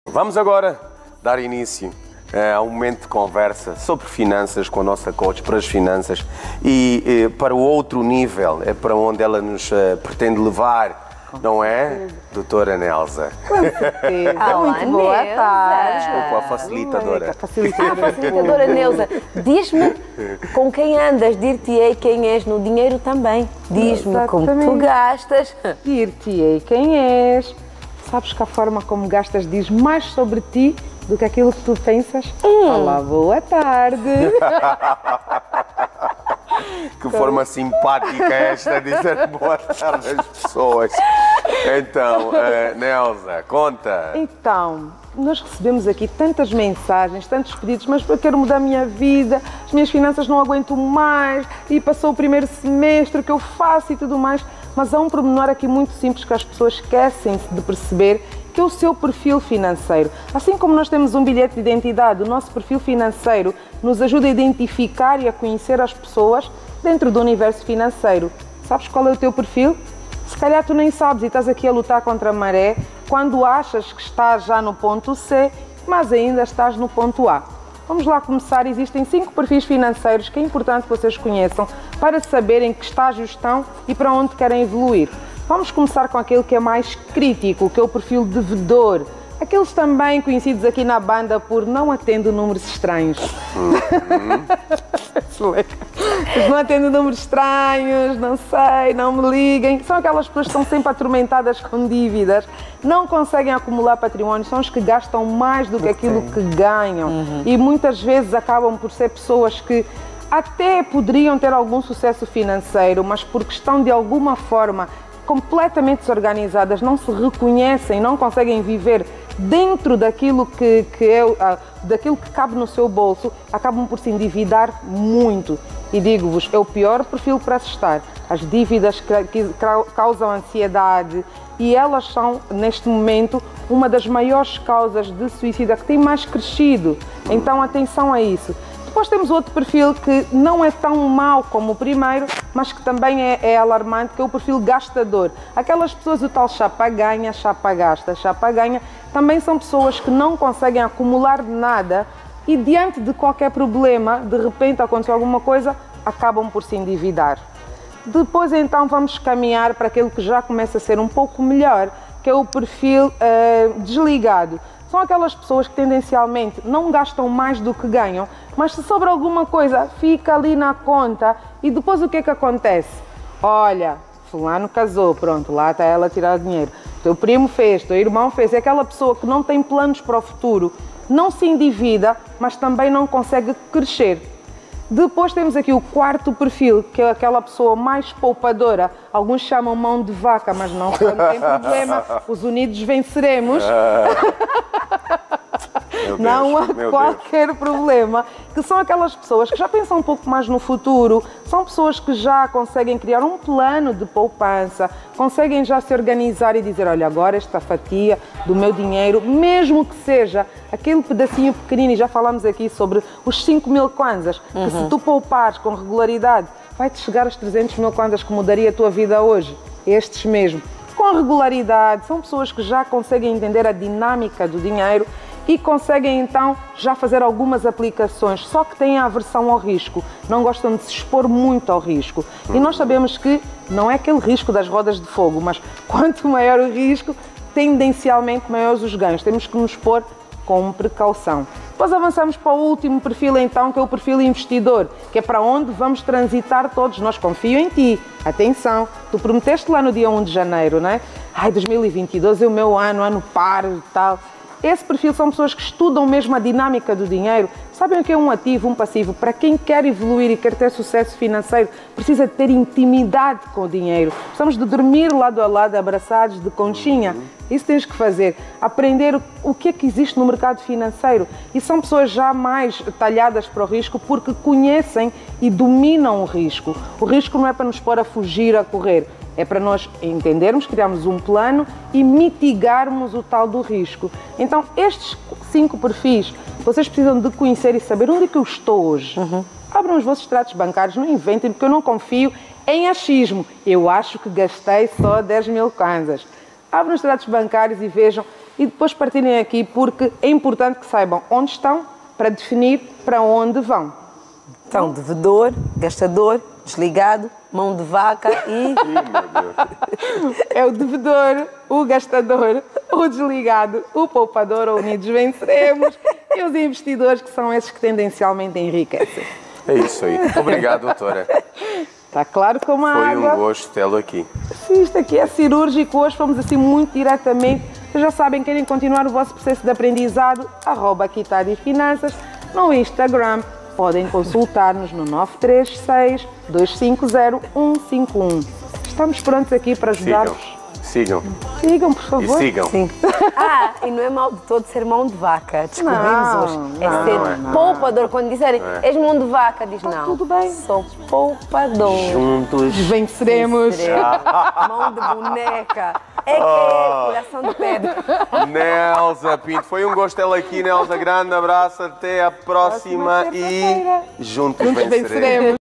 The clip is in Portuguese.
Vamos agora dar início a um momento de conversa sobre finanças com a nossa coach para as finanças e para o outro nível, é para onde ela nos pretende levar, não é, doutora Nelsa? Com certeza. Muito boa tarde. Desculpa, a facilitadora. A Facilitadora Neuza, diz-me com quem andas, dir-te-ei quem és no dinheiro também. Diz-me como tu gastas. Dir-te-ei quem és. Sabes que a forma como gastas diz mais sobre ti do que aquilo que tu pensas? Olá, boa tarde. Que forma simpática esta de dizer boa tarde às pessoas. Então, Nelsa, conta. Então, nós recebemos aqui tantas mensagens, tantos pedidos, mas eu quero mudar a minha vida, as minhas finanças não aguento mais, e passou o primeiro semestre, o que eu faço e tudo mais. Mas há um pormenor aqui muito simples que as pessoas esquecem-se de perceber, que é o seu perfil financeiro. Assim como nós temos um bilhete de identidade, o nosso perfil financeiro nos ajuda a identificar e a conhecer as pessoas dentro do universo financeiro. Sabes qual é o teu perfil? Se calhar tu nem sabes e estás aqui a lutar contra a maré quando achas que estás já no ponto C, mas ainda estás no ponto A. Vamos lá começar. Existem 5 perfis financeiros que é importante que vocês conheçam para saberem que estágio estão e para onde querem evoluir. Vamos começar com aquele que é mais crítico, que é o perfil devedor. Aqueles também conhecidos aqui na banda por não atendo números estranhos. Não atendo números estranhos, não sei, não me liguem. São aquelas pessoas que estão sempre atormentadas com dívidas, não conseguem acumular património, são os que gastam mais do que aquilo que ganham. E muitas vezes acabam por ser pessoas que até poderiam ter algum sucesso financeiro, mas por questão de alguma forma completamente desorganizadas, não se reconhecem, não conseguem viver dentro daquilo daquilo que cabe no seu bolso, acabam por se endividar muito. E digo-vos, é o pior perfil para se estar. As dívidas que causam ansiedade e elas são, neste momento, uma das maiores causas de suicídio que tem mais crescido. Então, atenção a isso. Depois temos outro perfil que não é tão mau como o primeiro, mas que também é alarmante, que é o perfil gastador. Aquelas pessoas, o tal chapa ganha, chapa gasta, chapa ganha, também são pessoas que não conseguem acumular nada e diante de qualquer problema, de repente aconteceu alguma coisa, acabam por se endividar. Depois então vamos caminhar para aquele que já começa a ser um pouco melhor, que é o perfil desligado. São aquelas pessoas que tendencialmente não gastam mais do que ganham, mas se sobra alguma coisa, fica ali na conta e depois o que é que acontece? Olha, fulano casou, pronto, lá está ela a tirar o dinheiro. Teu primo fez, teu irmão fez. É aquela pessoa que não tem planos para o futuro, não se endivida, mas também não consegue crescer. Depois temos aqui o quarto perfil, que é aquela pessoa mais poupadora. Alguns chamam mão de vaca, mas não tem problema. Os unidos venceremos. Não há qualquer problema. Que são aquelas pessoas que já pensam um pouco mais no futuro, são pessoas que já conseguem criar um plano de poupança, conseguem já se organizar e dizer, olha, agora esta fatia do meu dinheiro, mesmo que seja aquele pedacinho pequenino, e já falamos aqui sobre os 5.000 kwanzas, que se tu poupares com regularidade, vai-te chegar aos 300.000 kwanzas que mudaria a tua vida hoje. Estes mesmo. Com regularidade, são pessoas que já conseguem entender a dinâmica do dinheiro e conseguem então já fazer algumas aplicações, só que têm a aversão ao risco, não gostam de se expor muito ao risco. E nós sabemos que não é aquele risco das rodas de fogo, mas quanto maior o risco, tendencialmente maiores os ganhos. Temos que nos expor com precaução. Depois avançamos para o último perfil então, que é o perfil investidor, que é para onde vamos transitar todos. Nós confio em ti. Atenção, tu prometeste lá no dia 1 de janeiro, não é? Ai, 2022 é o meu ano par e tal. Esse perfil são pessoas que estudam mesmo a dinâmica do dinheiro, sabem o que é um ativo, um passivo. Para quem quer evoluir e quer ter sucesso financeiro, precisa ter intimidade com o dinheiro. Precisamos de dormir lado a lado, abraçados, de conchinha. Isso tens que fazer. Aprender o que é que existe no mercado financeiro. E são pessoas já mais talhadas para o risco porque conhecem e dominam o risco. O risco não é para nos pôr a fugir, a correr. É para nós entendermos, criarmos um plano e mitigarmos o tal do risco. Então, estes 5 perfis, vocês precisam de conhecer e saber onde é que eu estou hoje. Abram os vossos extratos bancários, não inventem, porque eu não confio em achismo. Eu acho que gastei só 10.000 kwanzas. Abram os extratos bancários e vejam e depois partilhem aqui, porque é importante que saibam onde estão para definir para onde vão. Então, devedor, gastador, desligado, mão de vaca e... É o devedor, o gastador, o desligado, o poupador, ou unidos venceremos, e os investidores, que são esses que tendencialmente enriquecem. É isso aí. Obrigado, doutora. Está claro como a água. Foi um gosto tê-lo aqui. Sim, isto aqui é cirúrgico. Hoje fomos assim muito diretamente. Vocês já sabem, querem continuar o vosso processo de aprendizado, @Kitadi-Finanças no Instagram. Podem consultar-nos no 936-250-151. Estamos prontos aqui para ajudar-vos. Sigam. Sigam, por favor. E sigam. Sim. E não é mal de todo ser mão de vaca. Descobrimos Não, hoje. não, É ser poupador. Quando disserem, és mão de vaca, diz não. tudo bem. Sou poupador. Juntos. Venceremos. Mão de boneca. É que é coração de pedra. Nelsa Pinto, foi um gosto tê-la aqui, Nelsa. Grande abraço, até a próxima e juntos venceremos.